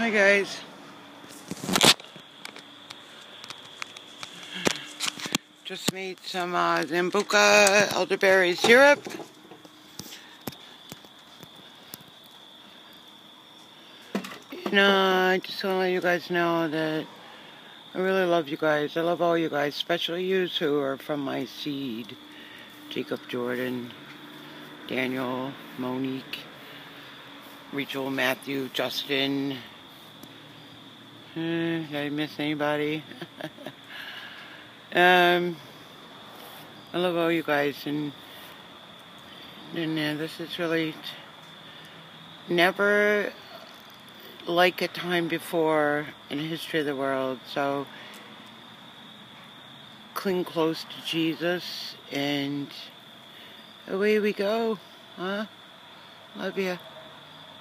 Hi guys. Just made some Zambuca elderberry syrup. And I just want to let you guys know that I really love you guys. I love all you guys, especially you who are from my seed. Jacob, Jordan, Daniel, Monique, Rachel, Matthew, Justin. Did I miss anybody? I love all you guys, and this is really never like a time before in the history of the world. So cling close to Jesus, and away we go. Love ya.